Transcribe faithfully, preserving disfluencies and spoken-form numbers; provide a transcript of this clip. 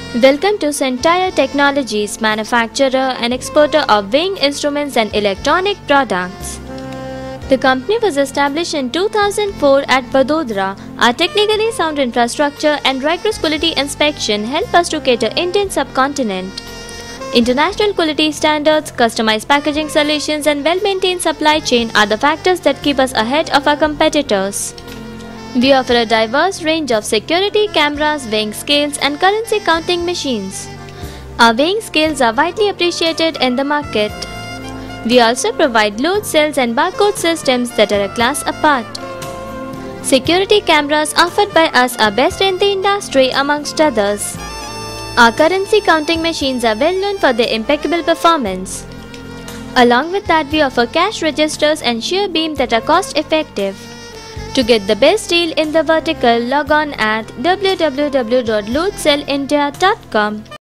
Welcome to Sentire Technologies, manufacturer and exporter of weighing instruments and electronic products. The company was established in two thousand four at Vadodara. Our technically sound infrastructure and rigorous quality inspection help us to cater Indian subcontinent. International quality standards, customized packaging solutions and well-maintained supply chain are the factors that keep us ahead of our competitors. We offer a diverse range of security cameras, weighing scales and currency counting machines. Our weighing scales are widely appreciated in the market. We also provide load cells and barcode systems that are a class apart. Security cameras offered by us are best in the industry amongst others. Our currency counting machines are well known for their impeccable performance. Along with that, we offer cash registers and shear beam that are cost effective. To get the best deal in the vertical, log on at w w w dot load cell india dot com.